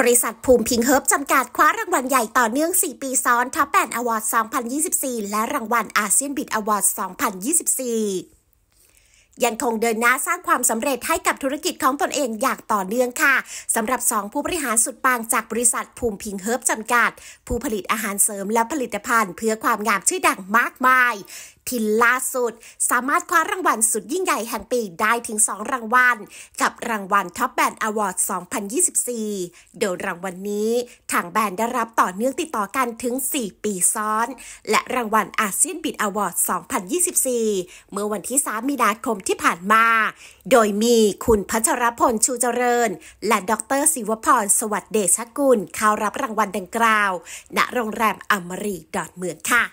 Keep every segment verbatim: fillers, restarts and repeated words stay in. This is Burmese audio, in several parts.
บริษัทภูมิพิงเฮิร์บจำกัดคว้ารางวัลใหญ่ต่อเนื่องสี่ปีซ้อนท็อปแบนด์อวอร์ด สองพันยี่สิบสี่ และรางวัลอาเซียนบิดอวอร์ด สองพันยี่สิบสี่ ยังคงเดินหน้าสร้างความสำเร็จให้กับธุรกิจของตนเองอย่างต่อเนื่องค่ะสำหรับสองผู้บริหารสุดปังจากบริษัทภูมิพิงเฮิร์บจำกัดผู้ผลิตอาหารเสริมและผลิตภัณฑ์เพื่อความงามชื่อดังมากมายที่ล่าสุดสามารถคว้ารางวัลสุดยิ่งใหญ่แห่งปีได้ถึงสองรางวัลกับรางวัล Top Brand Award สองพันยี่สิบสี่ โดยรางวัลนี้ทางแบรนด์ได้รับต่อเนื่องติดต่อกันถึงสี่ปีซ้อนและรางวัลอาเซียนบิดอวอร์ด สองพันยี่สิบสี่ เมื่อวันที่สามมีนาคมที่ผ่านมาโดยมีคุณพัชรพลชูเจริญและดรศิวพรสวัสดิ์เดชกุลเข้ารับรางวัลดังกล่าวณโรงแรมอมรีดอนเมืองค่ะ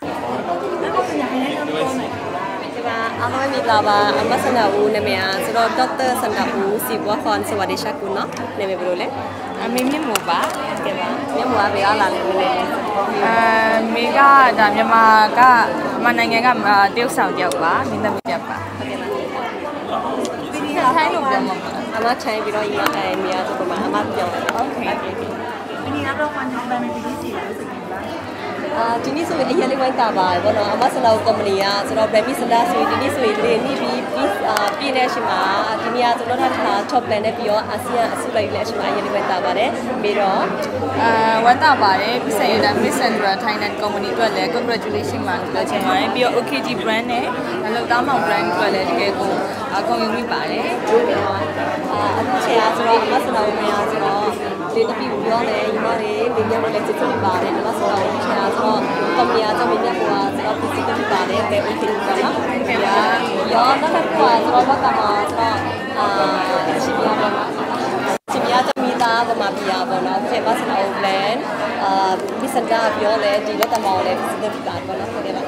အားလုံးမင်္ဂလာပါအမဆန္ဒဦးနာမည်ဆိုတော့ဒေါက်တာဆန္ဒဦးစီဘွားခွန်စဝဒေရှကုနော်နာမည်ဘယ်လိုလဲအမေမြင့်မို့ပါကဲပါမြင့်မို့ကဘယ်အားလာလဲမလဲအဲမေကဒါမြန်မာကမြန်မာနိုင်ငံကတရုတ်ဆောင်တယောက်ပါမင်းသမီးတယောက်ပါဟုတ်ကဲ့ပါဒီဒီထိုင်းလို့ပြောမှာအမချိုင်းပြီးတော့ညီမအဲမြေရဆိုတော့အမပြောတယ်โอเคဒီနေ့တော့ခွန်ကြောင့်ပဲမပြီးစီလို့ဆိုရင်လားအာဒီနေ့ဆိုရင်အရင်လေးဝိုင်းတာပါဘောနော်အမဆန္ဒကုမ္ပဏီကဆိုတော့ brand ဆန္ဒဆိုရင်ဒီနေ့ဆိုရင်လေနီးပြီးပြီးအာပြည်နေရှိမှာဒီနေ့ကကျွန်တော်ထား top plan နဲ့ပြီးတော့အာဆီယံအစုလိုက်လည်းရှိမှာအရင်လေးဝိုင်းတာပါတယ်ပြီးတော့အာဝမ်းတာပါတယ်ပြဆက်ရတဲ့ Miss Sandra Thailand Company အတွက်လည်း congratulation ပါပြောချင်ပါတယ်ပြီးတော့ O K G brand နဲ့လောက်သားမောင် brand အတွက်လည်းတကယ်ကိုအကုန်ယူမိပါတယ်အာအခုချိန်ကဆိုတော့အမဆန္ဒကိုများဆိုတော့ဒီတပီကိုပြောတယ်ညီမလေးလေးမြတ်လည်းစစ်စစ်ပါတယ်အမဆန္ဒကိုချိန်ကဆိုတော့ကွန်ပဏီကကျွန်တော်မြတ်ကဆိုတော့စစ်စစ်ပါတယ်ပဲ O K G ကနော်ဒီကရောနောက်တစ်ခုကဆိုတော့ဘာကမှာဆိုတော့အာရှိပြပါမှာရှိပြသမီးသားဗမာပြည်ပါပေါ့နော်ဖြစ်ပါစနော် plan အာမိစကားပြောလဲဒီလက်တမောင်လဲစစ်စစ်ပါပေါ့နော်ဟုတ်တယ်လား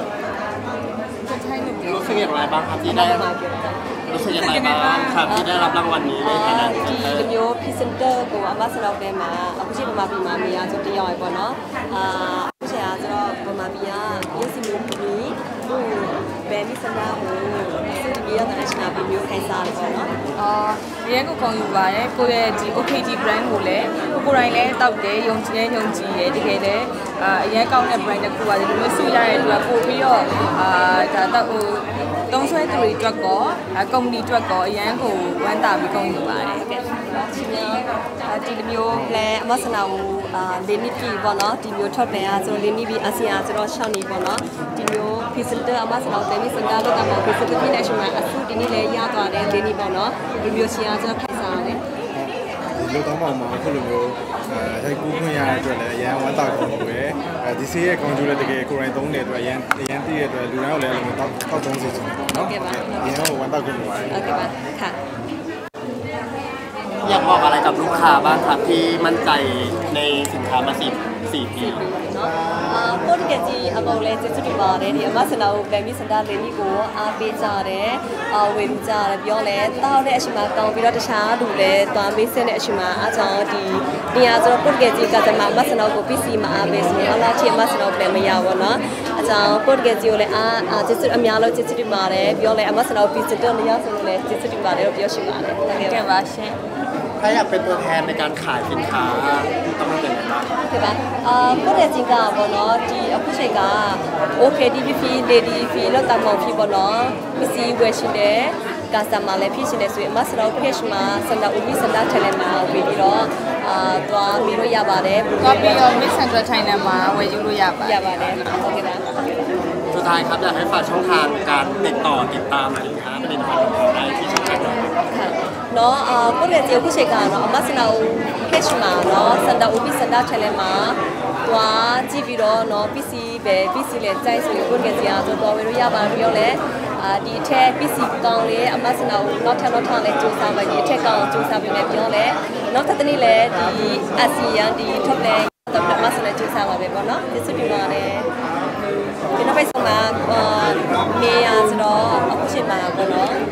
รู้สึกอย่างไรบ้างครับที่ได้รู้สึกอย่างไรบ้างครับที่ได้รับรางวัลนี้ในฐานะဒီမျိုးพรีเซนเตอร์ကိုအမဆလောက်ထဲမှာအခုချိန်ဗမာပြည်မှာနေရဆိုတယောက်ပေါ့နော်အာအခုချိန်ကဆိုတော့ဗမာပြည်ကရစီမျိုးပြီးဟိုဘယ်မိစကားကိုစစ်တီးရတဲ့ national မျိုးခိုင်းစားတယ်ပေါ့နော်အာရဲကိုခေါင်းယူပါတယ်ကိုယ့်ရဲ့ဒီ O K G brand ကိုလည်းကိုယ်တိုင်လည်းတောက်တယ်ယုံကြည်တယ်ယုံကြည်တယ်တကယ်လည်းအာအရင်ကောင်းတဲ့ brand တစ်ခုပါဒီလိုမျိုးစုရတဲ့အတွက်ပို့ပြီးတော့အာဒါတော့ဟိုသုံးဆွဲသူတွေအတွက်ကောကုမ္ပဏီအတွက်ကောအရန်ကိုဝမ်းသာပြီးကုန်ယူပါတယ်ဟုတ်ကဲ့ဒီမျိုးဒီမျိုး plan အမဆနာကိုအာလေးနှစ်ပြီပေါ့နော်ဒီမျိုးထွက်တယ်အားဆိုလေးနှစ်ပြီအာဆီယံဆိုတော့ရှောင်းနေပေါ့နော်ဒီမျိုး presenter အမဆနာကိုတယ်မိစင်တာလောက်တာမှာ presenter ပြနေရှင်မှာအခုဒီနေ့လည်းရသွားတယ်လေးနှစ်ပေါ့နော်ဒီမျိုးရှင်အားဆိုတော့ခိုင်စားရတယ်ဒီလိုတော့မှမဟုတ်လို့မျိုးအဲထိုက်ကူးခွင့်ရတဲ့အတွက်လည်းအရန်ဝမ်းသာကုန်တယ်အဲဒီဆေးရဲ့ကောင်းကျိုးလည်းတကယ်ကိုယ်တိုင်သုံးတဲ့အတွက်အရန်အရန်သိတဲ့အတွက်လူတိုင်းကိုလည်းအဲ့လိုမျိုးတောက်တောက်သုံးစီချင်တယ်နော်ဟုတ်ကဲ့ပါဒီတော့ဝမ်းသာကုန်ပါတယ်ဟုတ်ကဲ့ပါค่ะอยากบอกอะไรกับลูกค้าบ้างครับที่มั่นใจในสินค้ามาสิบสี่ปีအာကိုတကယ်ကြီးအကောင်လဲကျေးဇူးတင်ပါတယ်ဒီအမဆနာကိုပြန်ပြီးစင်တာလေးကြီးကိုအားပေးကြတယ်အာဝေလူကြတယ်ပြောလဲတောက်တဲ့အချိန်မှာတောင်းပြီးတော့တခြားလူလဲသွားမေးစင်းတဲ့အချိန်မှာအားကြောင့်ဒီနေရာဆိုတော့ကိုတကယ်ကြီးကတည်းကအမဆနာကိုပစ္စည်းမအားပေးဆိုတော့အလားချီအမဆနာကိုပြန်မရပါတော့အကြောင်းကိုတကယ်ကြီးကိုလည်းအားကျေးဇူးအများလို့ကျေးဇူးတင်ပါတယ်ပြောလဲအမဆနာကိုပစ္စည်းတော့မရဆိုလို့လဲကျေးဇူးတင်ပါတယ်လို့ပြောရှိပါတယ်ဟုတ်ကဲ့ပါရှင်ถ้าอยากเป็นตัวแทนในการขายสินค้าต้องเป็นยังไงบ้างဟုတ်ကဲ့ပါအာကိုတဲ့ချင်းကပေါ့နော်ဒီအခုချိန်က O K D P P Lady P လောက်တာမောင်ဖြစ်ပေါ့နော်ပစ္စည်းဝယ်ရှင်တယ်ကာစတမာလည်းဖြစ်ရှင်တယ်ဆိုရင်မဆရာ page မှာစန္ဒဦးပြီးစန္ဒထဲလည်းမှာပြီးတော့အာသွားပြီးလို့ရပါတယ်သွားပြီးတော့ Miss Sandra Thailand မှာဝယ်ယူလို့ရပါရပါတယ်ဟုတ်ကဲ့ပါสุดท้ายครับอยากให้ฝากช่องทางการติดต่อติดตามหน่อยครับผลิตภัณฑ์ของเราได้ที่ช่องทางไหนค่ะเนาะอ่าကိုရဲ့ဒီအခုချိန်ကเนาะအမဆနာဦး page မှာเนาะစန္ဒဦးပြီးစန္ဒထဲလည်းမှာသွားကြည့်ပြီးတော့เนาะ P C ပဲ P C လည်းကြိုက်ဆိုရင်ကိုရဲ့ဒီအားဆိုတော့ဝယ်လို့ရပါပြောလဲအာဒီအထက် P C ကောင်းလေးအမဆနာဦးနောက်ထပ်နောက်ထပ်လည်းစူးစမ်းပါဒီအထက်ကောင်းစူးစမ်းပြီးလည်းပြောလဲနောက်ထပ်တနေ့လည်းဒီ A S E A N ဒီ top plan တော့အမဆနာစူးစမ်းပါပဲပေါ့เนาะကျေးဇူးတင်ပါတယ်ဒီနောက်ပိုင်းဆုံးကအာမေယာဆိုတော့အခုချိန်မှာပေါ့နော်အာ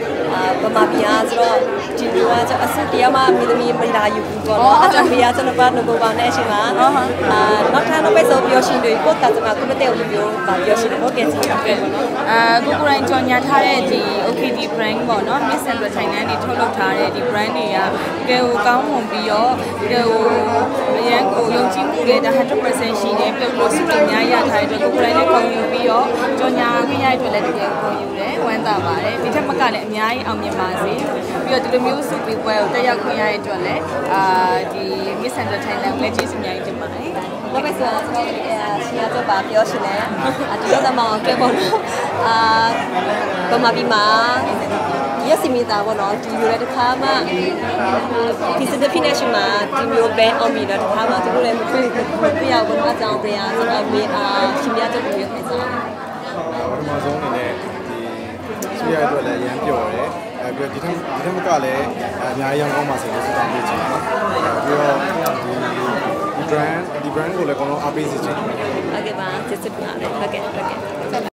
ဗမာပြည်အားဆိုတော့ဒီလိုကကျွန်တော်အစုတရားမှမိသမီးမလာယူဘူးပေါ့နော်အကျွန်တော်ကကျွန်တော်ဘာနိုဘဘာနဲ့အရှင်ပါအာနောက်ထပ်နောက်ပဲဆိုပြောရှင်တွေကိုတာစမကုမတဲ့လူမျိုးပါပြောရှင်ဟုတ်ကဲ့စီဟုတ်ကဲ့ပေါ့နော်အာကိုကိုရိုင်းကြော်ညာထားတဲ့ဒီ โอ เค ဒီ brand ပေါ့နော် Miss Central Thailand တွေထုတ်လုပ်ထားတဲ့ဒီ brand တွေကတကယ်ကိုကောင်းမွန်ပြီးတော့တကယ်ကိုအရန်ကိုယုံကြည်မှုတွေone hundred percent ရှိနေပြုတ်လို့စုအများရထားတဲ့အတွက်ကိုကိုရိုင်းလည်းကုန်ယူပြီးတော့ကြော်ညာခရရအတွက်လည်းတကယ်ကုန်ယူတယ်ဝမ်းသာပါတယ်ဒီထက်မကလည်းအများကြီးအောင်မြင်ပါစေပြီးတော့ဒီလိုမျိုးစုပြီးပွဲကိုတက်ရောက်ခွင့်ရတဲ့အတွက်လည်းအာဒီ Miss Central Thailand ကိုလည်းကျေးဇူးအများကြီးတင်ပါတယ်နောက်ပဲဆိုတော့ကျွန်တော်ရှင်းရတော့ပါပြောရှင်လဲဒီလိုသမောင်ကဲပေါ့နော်အာဗမာပြည်မှာရက်စီမီတာပေါ့နော်ဒီလိုလည်းတစ်ခါမှဒီစတဲ့ဖိနေရှင်မှာဒီမျိုးပဲအောင်ပြီးတော့တစ်ခါမှသူတို့လည်းမတွေ့ဘူးပြရဘူးအကြောင်းတရားဆိုတော့မေအာရှင်ပြတဲ့လူတွေခိုင်းစားပထမဆုံးအနေနဲ့ဒီဆွေးရအတွက်လည်းရမ်းပျော်တယ်အဲပြီးတော့ဒီထက်ဒီထက်မကလည်းအများကြီးရောင်းကောင်းပါစေလို့ဆုတောင်းပေးချင်တယ်ပြီးတော့ဒီဒီ brand ဒီ brand ကိုလည်းအကုန်လုံးအားပေးစေချင်တယ်ဟုတ်ကဲ့ပါကျေးဇူးတင်ပါတယ်ဟုတ်ကဲ့ဟုတ်ကဲ့